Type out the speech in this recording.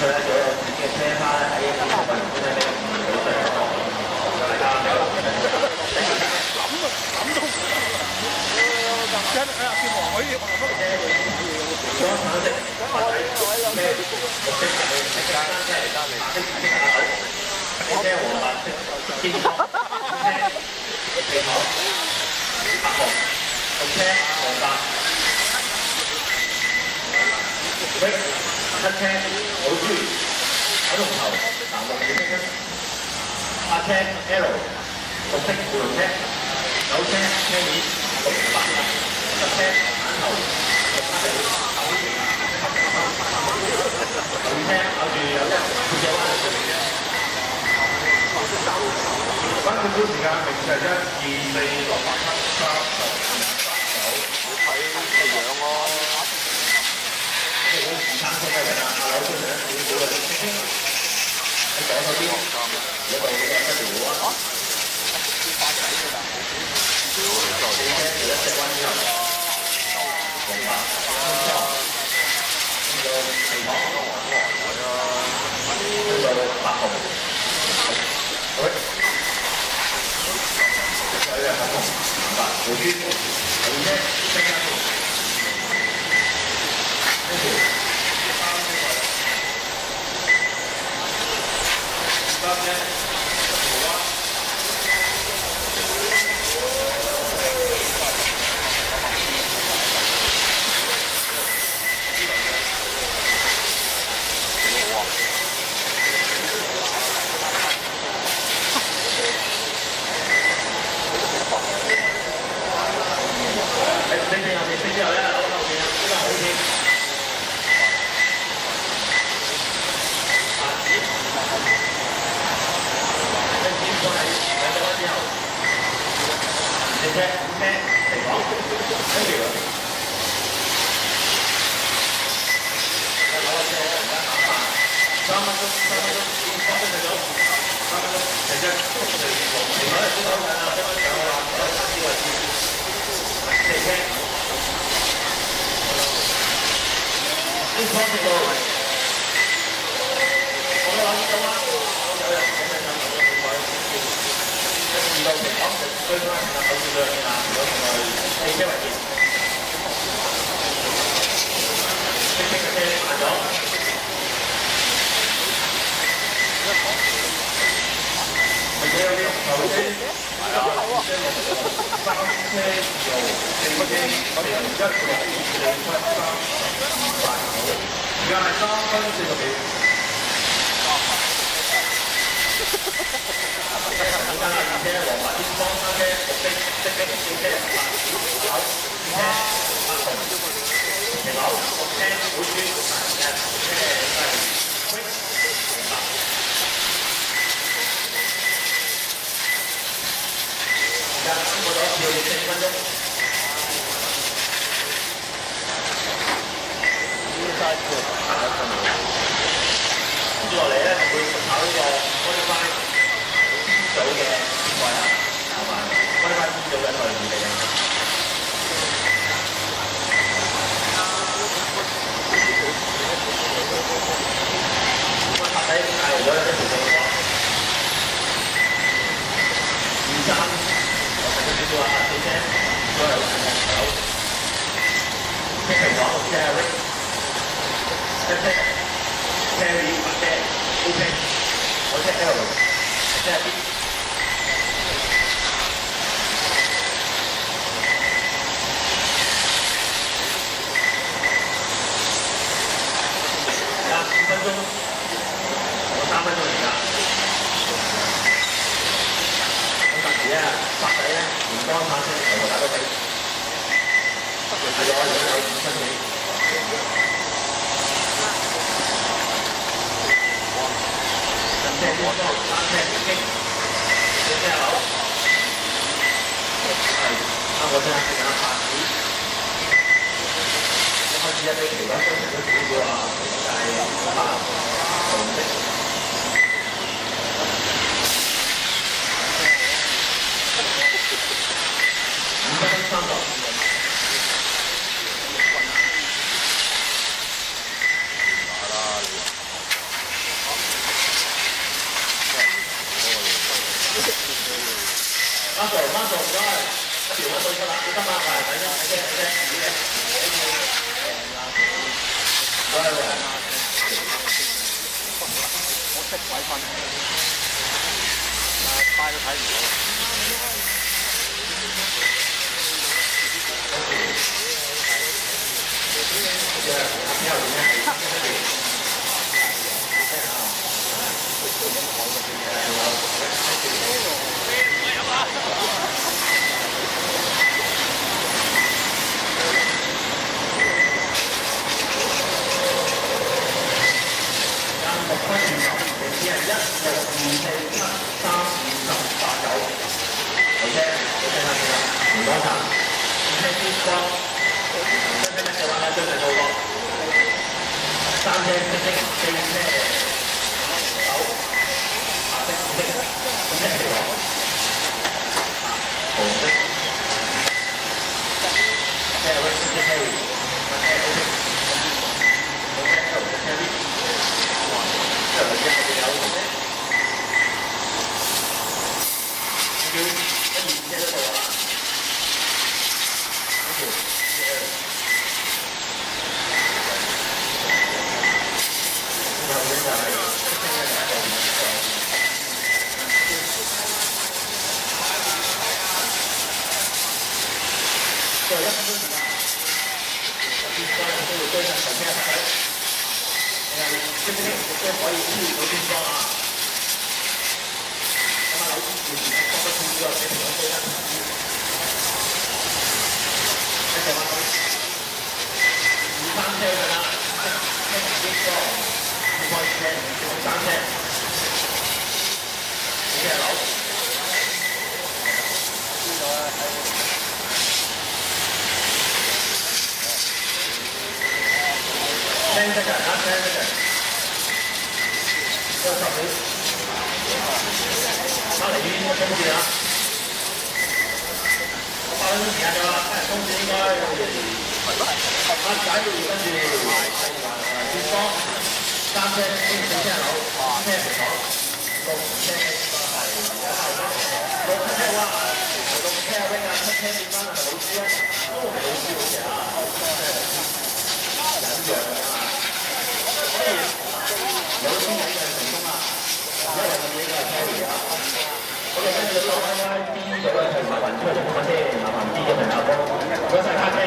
咧，所有自己嘅車卡咧喺運動館咧，你唔好上堂，大家諗到。真係啊！叫黃可以，我橙色、白底咩綠色係食間車嚟間嚟，白色係下口，車黃白色肩膀，車地堂，白紅，紅車黃白，喂，黑車好豬，彩龍頭藍綠點色，白車 L， 綠色護龍車，九車車面綠白。十車眼頭綠黑地，紅車咬住有一半隻彎喺上面啫。關照標時間明就係1、2、4、6、7、8、9、睇個樣咯。即係嗰啲時間車嘅人啊，下樓出嚟咧，會冇嘅。喺左手邊嗰度一條啊，一隻彎之後。紅白青裝，呢個地堂，呢個白紅，喂，呢個黑紅，白好豬，好啫，升一條，呢條，三啫，好啊。之後咧，攞後邊呢個好添。跟住過嚟兩隻彎之後，四車、五車、地房，跟住攞個車而家打飯，3分鐘，放咗3分鐘，其實其實咧都講緊啦，一分鐘啦，攞3支位置，四車。呢方面喎，我諗到啦，有人咁樣諗到點解？二路平房最多係9至2年啊，如果同埋4車為主，升嘅車慢咗。而且有啲紅頭車，係啊，3車2路，4車4、1、6、2、4、7、3、8。而家係3分40秒。簡單啦，二車黃白天光，三車綠色色的，四車白樓，五車白紅平樓，六車好豬，7車係灰紅白。而家3個咗要4分鐘。跟住落嚟咧，會考呢個 qualify 組嘅比賽啦，同埋 qualify 組嘅隊伍嚟嘅。咁啊，拍底帶嚟咗一條地方，2、3，我睇到少少啊，4車，都係9，車平房6車係 Rick。1車 Carry 白車 OK， 我車 L， 車 B。而家5分鐘，我3分鐘而家。咁特別咧，白底咧，連光拍車全部打到飛。係咗有5分幾。車天光，3車直擊，4車樓，係3個車時間8點，一開始一啲其他商場都少少啊，就係可能紅色5分鐘30。 唔該，一條揾到出啦，你得啦，係睇啫，睇啫，睇啫，唔該喎。 我識鬼瞓，但係快都睇唔到。 聽得㗎，聽得㗎，收十秒，翻嚟呢個中字啦，我8分鐘時間咗啦，中字應該阿仔跟住接波3車4車樓5車平房6車6車哇6車阿 wing 啊7車變翻係老師啊，都係老師好似啊，忍讓啊！所以有啲人係成功啦，因為佢呢個係 carry 啊。我哋跟住攞 Y Y B 組咧，就麻煩出嚟揾先，麻煩 B 嘅朋友，唔該曬卡車。